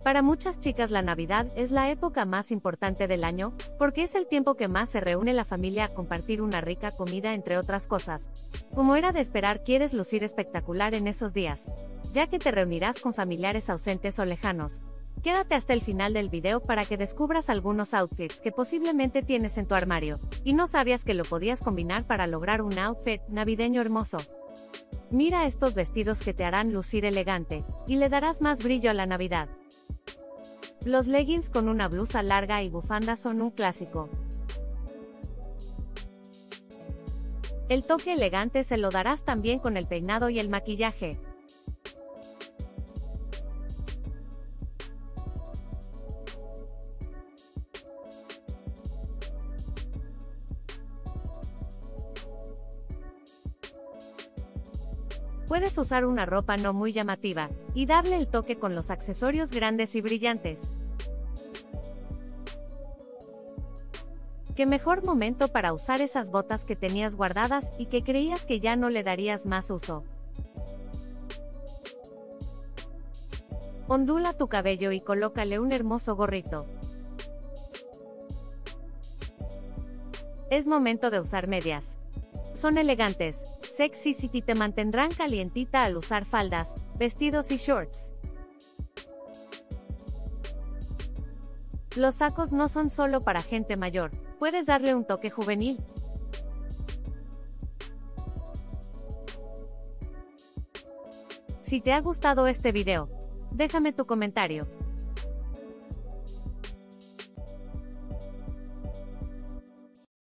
Para muchas chicas la Navidad es la época más importante del año, porque es el tiempo que más se reúne la familia a compartir una rica comida entre otras cosas. Como era de esperar, quieres lucir espectacular en esos días, ya que te reunirás con familiares ausentes o lejanos. Quédate hasta el final del video para que descubras algunos outfits que posiblemente tienes en tu armario, y no sabías que lo podías combinar para lograr un outfit navideño hermoso. Mira estos vestidos que te harán lucir elegante, y le darás más brillo a la Navidad. Los leggings con una blusa larga y bufanda son un clásico. El toque elegante se lo darás también con el peinado y el maquillaje. Puedes usar una ropa no muy llamativa, y darle el toque con los accesorios grandes y brillantes. ¡Qué mejor momento para usar esas botas que tenías guardadas y que creías que ya no le darías más uso! Ondula tu cabello y colócale un hermoso gorrito. Es momento de usar medias. Son elegantes, sexys y te mantendrán calientita al usar faldas, vestidos y shorts. Los sacos no son solo para gente mayor, puedes darle un toque juvenil. Si te ha gustado este video, déjame tu comentario.